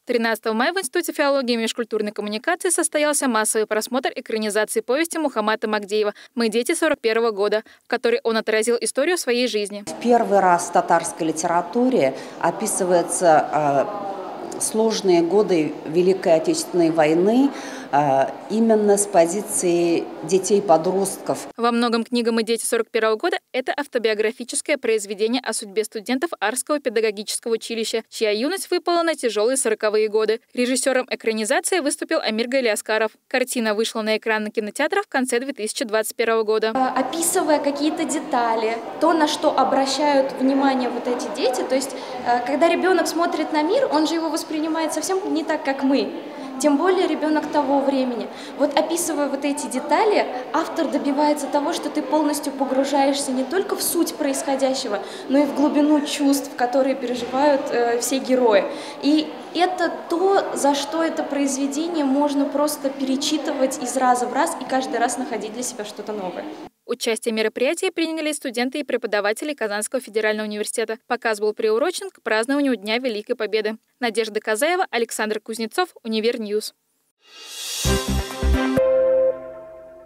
13 мая в Институте филологии и межкультурной коммуникации состоялся массовый просмотр экранизации повести Мухаммада Магдеева «Мы дети 41-го года», в которой он отразил историю своей жизни. В первый раз в татарской литературе описываются сложные годы Великой Отечественной войны именно с позиции детей-подростков. Во многом книга «Мы дети 41-го года» — это автобиографическое произведение о судьбе студентов Арского педагогического училища, чья юность выпала на тяжелые 40-е годы. Режиссером экранизации выступил Амир Галиаскаров. Картина вышла на экраны кинотеатров в конце 2021 года. Описывая какие-то детали, то, на что обращают внимание вот эти дети, то есть когда ребенок смотрит на мир, он же его воспринимает совсем не так, как мы. Тем более ребенок того времени. Вот описывая вот эти детали, автор добивается того, что ты полностью погружаешься не только в суть происходящего, но и в глубину чувств, которые переживают все герои. И это то, за что это произведение можно просто перечитывать из раза в раз и каждый раз находить для себя что-то новое. Участие в мероприятии приняли студенты и преподаватели Казанского федерального университета. Показ был приурочен к празднованию Дня Великой Победы. Надежда Казаева, Александр Кузнецов, Универньюз.